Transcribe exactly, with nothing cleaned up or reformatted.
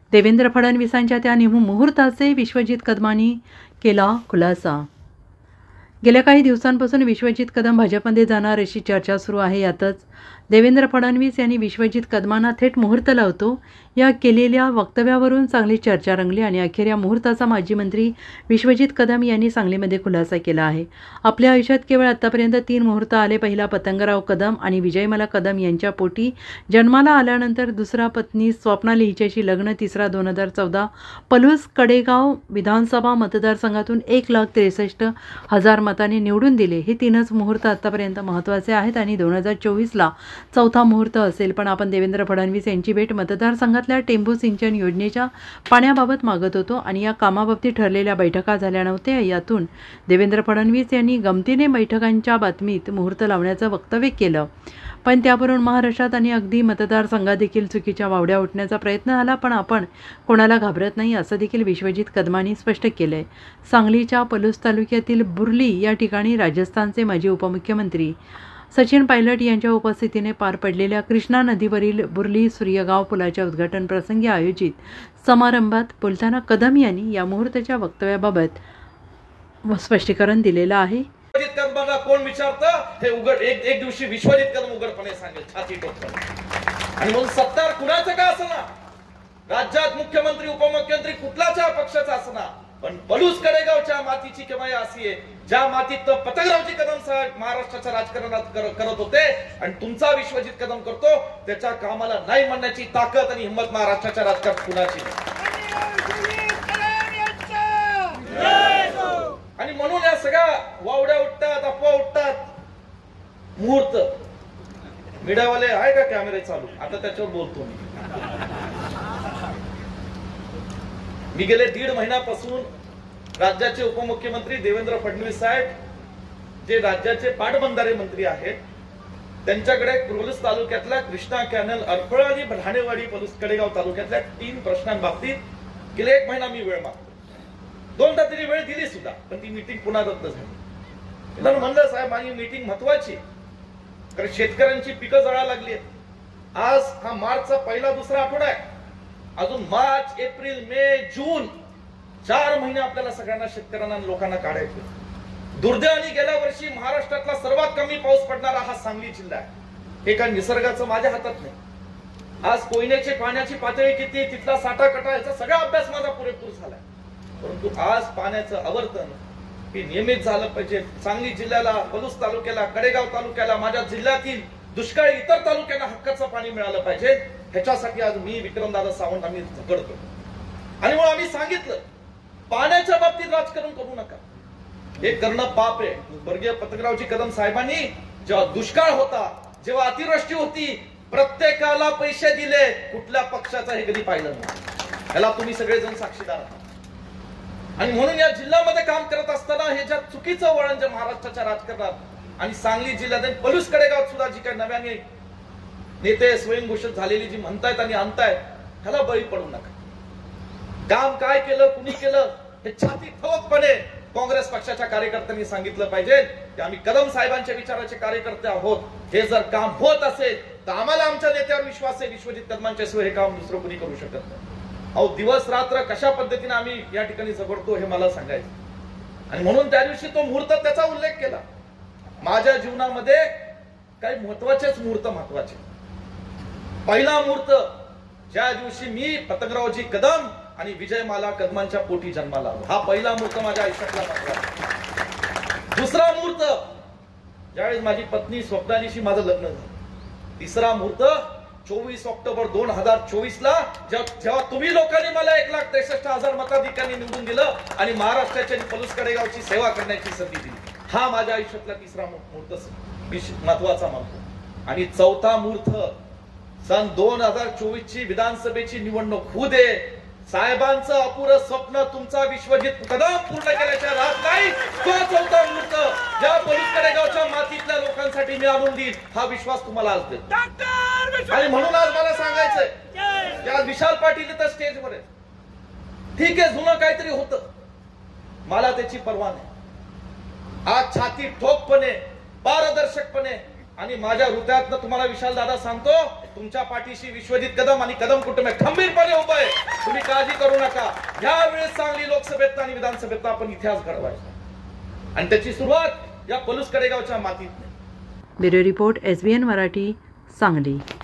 देवेंद्र फडणवीसांच्या त्या मुहूर्ताचे विश्वजित कदमांनी केला खुलासा। गेल्या काही दिवसांपासून विश्वजित कदम भाजपमध्ये जाणार अशी चर्चा सुरू आहे। यातच देवेंद्र फडणवीस यांनी विश्वजित कदमांना थेट मुहूर्त लावतो या केलेल्या वक्तव्यावरून चांगली चर्चा रंगली आणि अखेर या मुहूर्ताचा माजी मंत्री विश्वजित कदम यांनी सांगलीमध्ये खुलासा केला आहे। आपल्या आयुष्यात केवळ आतापर्यंत तीन मुहूर्त आले। पहिला पतंगराव कदम आणि विजयमाला कदम यांच्या पोटी जन्माला आल्यानंतर, दुसरा पत्नी स्वप्नाली हिच्याशी लग्न, तिसरा दोन हजार चौदा पलूस कडेगाव विधानसभा मतदारसंघातून एक लाख त्रेसष्ट हजार मताने निवडून दिले। हे तीनच मुहूर्त आतापर्यंत महत्त्वाचे आहेत आणि दोन हजार चोवीसला चौथा मुहूर्त असेल। पण आपण देवेंद्र फडणवीस यांची भेट मतदारसंघातल्या टेंभू सिंचन योजनेच्या पाण्याबाबत मागत होतो आणि या कामाबाबतीत ठरलेल्या बैठका झाल्या नव्हत्या। यातून देवेंद्र फडणवीस यांनी गमतीने बैठकांच्या बातमीत मुहूर्त लावण्याचं वक्तव्य केलं, पण त्यावरून महाराष्ट्रात आणि अगदी मतदारसंघात देखील चुकीच्या वावड्या उठण्याचा प्रयत्न झाला। पण आपण कोणाला घाबरत नाही असं देखील विश्वजित कदमांनी स्पष्ट केलंय। सांगलीच्या पलूस तालुक्यातील बुर्ली या ठिकाणी राजस्थानचे माजी उपमुख्यमंत्री सचिन पायलट यांच्या उपस्थितीने पार पडलेल्या कृष्णा नदीवरील बुर्ली सूर्यगाव पुलाच्या उद्घाटन प्रसंगी आयोजित समारंभात बोलताना कदम यांनी या मुहूर्ताच्या वक्तव्याबाबत स्पष्टीकरण दिलेलं आहे। विश्वजित कदमांना कोण विचारतं हे उघड एक एक दिवशी विश्वजित कदम उघडपणे सांगेल, छाती ठोकून। आणि म्हणून सत्तार कुणाचं का असना, राज्यात मुख्यमंत्री उपमुख्यमंत्री कुठल्याच्या पक्षाचा असना, पण पलूस कडेगावच्या मातीची किमया अशी आहे ज्या मातीत पतंगरावजी कदम साहेब महाराष्ट्राच्या राजकारणात करत होते आणि तुमचा विश्वजित कदम करतो, त्याच्या कामाला नाही म्हणण्याची ताकद आणि हिंमत महाराष्ट्राच्या राजकारणात कुणाची नाही। आणि म्हणून या सगळ्या वावड्या उठतात, अफवा उठतात। मुहूर्त मीडियावाले आहे का कॅमेरे चालू, आता त्याच्यावर बोलतो मी। मी गेले दीड महिन्यापासून राज्याचे उपमुख्यमंत्री देवेंद्र फडणवीस साहेब जे राज्याचे पाटबंधारे मंत्री आहेत त्यांच्याकडे पलूस तालुक्यातल्या कृष्णा कॅनल, अडफळ आणि ढाणेवाडी पलूस कडेगाव तालुक्यातल्या तीन प्रश्नांबाबतीत गेले एक महिना मी वेळ मागतो। दोनदा तरी वेळ दिली सुद्धा, पण ती मीटिंग पुन्हा रद्द झाली। त्यांना म्हणलं साहेब माझी मीटिंग महत्वाची, कारण शेतकऱ्यांची पिकं जळायला लागली आहेत। आज हा मार्चचा पहिला दुसरा आठवडा आहे, अजून मार्च एप्रिल मे जून चार महिने आपल्याला सगळ्यांना शेतकऱ्यांना लोकांना काढायचे। दुर्दैवाने गेल्या वर्षी महाराष्ट्रातला सर्वात कमी पाऊस पडणारा हा सांगली जिल्हा आहे। हे काय निसर्गाचं माझ्या हातात नाही। आज कोयनेची पाण्याची पातळी किती, तिथला साठा कटा, याचा सगळा अभ्यास माझा पुरेपूर झालाय, परंतु आज पाण्याचं आवर्तन हे नियमित झालं पाहिजे। सांगली जिल्ह्याला, पलूस तालुक्याला, कडेगाव तालुक्याला, माझ्या जिल्ह्यातील दुष्काळी इतर तालुक्यांना हक्काचं पाणी मिळालं पाहिजे। ह्याच्यासाठी आज मी विक्रमदादा सावंत आम्ही झगडतो आणि मग आम्ही सांगितलं पाण्याच्या बाबतीत राजकारण करू नका, हे करणं पाप आहे। स्वर्गीय पतंगरावजी कदम साहेबांनी जेव्हा दुष्काळ होता, जेव्हा अतिवृष्टी होती, प्रत्येकाला पैसे दिले, कुठल्या पक्षाचा हे कधी पाहिलं नाही। याला तुम्ही सगळेजण साक्षीदार आहात। आणि म्हणून या जिल्ह्यामध्ये काम करत असताना हे ज्या चुकीचं वळण जे महाराष्ट्राच्या राजकारणात आणि सांगली जिल्ह्यात पलूस कडेगावात सुद्धा जी काही नव्याने नेते स्वयंघोषित झालेली जी म्हणतायत आणि आणतायत, ह्याला बळी पडू नका। काम काय केलं, कुणी केलं, हे छाती ठोकपणे काँग्रेस पक्षाच्या कार्यकर्त्यांनी सांगितलं पाहिजे की आम्ही कदम साहेबांच्या विचाराचे कार्यकर्ते आहोत। हे जर काम होत असेल तर आम्हाला आमच्या नेत्यावर विश्वास आहे, विश्वजित कदमांच्या शिवाय हे काम दुसरं कुणी करू शकत नाही। अहो दिवस रात्र कशा पद्धतीने आम्ही या ठिकाणी झगडतो हे मला सांगायचं। आणि म्हणून त्या दिवशी तो मुहूर्त त्याचा उल्लेख केला। माझ्या जीवनामध्ये काही महत्वाचेच मुहूर्त महत्वाचे। पहिला मुहूर्त ज्या दिवशी मी पतंगरावजी कदम आणि विजयमाला कदमांच्या पोटी जन्माला आलो, हा पहिला मुहूर्त माझ्या आयुष्यातला महत्वाचा। दुसरा मुहूर्त ज्यावेळेस माझी पत्नी स्वप्नालीशी माझं लग्न झालं। तिसरा मुहूर्त चोवीस ऑक्टोबर दोन हजार चोवीस ला जेव्हा तुम्ही लोकांनी मला एक लाख त्रेसष्ट हजार मताधिकाऱ्यांनी निवडून दिलं आणि महाराष्ट्राच्या पलूस कडेगावची सेवा करण्याची संधी दिली, हा माझ्या आयुष्यातला तिसरा मुहूर्त महत्वाचा मानतो। आणि चौथा मुहूर्त सन दोन हजार चोवीस ची विधानसभेची निवडणूक होऊ दे, साहेबांचं अपुरं स्वप्न तुमचा विश्वजित कदम पूर्ण केल्याच्या राहत नाही, तो चौथा मुहूर्त ज्या पलूस कडेगावच्या मातीतल्या लोकांसाठी मी आणून देईन, हा विश्वास तुम्हाला आज देतो। आणि म्हणून आज मला सांगायचंय की आज विशाल पाटील इथं स्टेजवर आहे, ठीक आहे जुनं काहीतरी होतं, मला त्याची पर्वा नाही। आज छाती ठोकपणे, पारदर्शकपणे आणि माझ्या हृदयातनं तुम्हाला विशाल दादा सांगतो, तुमच्या पाठीशी विश्वजित कदम आणि कदम कुटुंब खंबीरपणे उभं आहे। तुम्ही यावेळेस सांगली लोकसभेत आणि विधानसभेत आपण इतिहास घडवायचा आणि त्याची सुरुवात या पलूस कडेगावच्या मातीत. Bureau report, S B N Marathi, Sangli.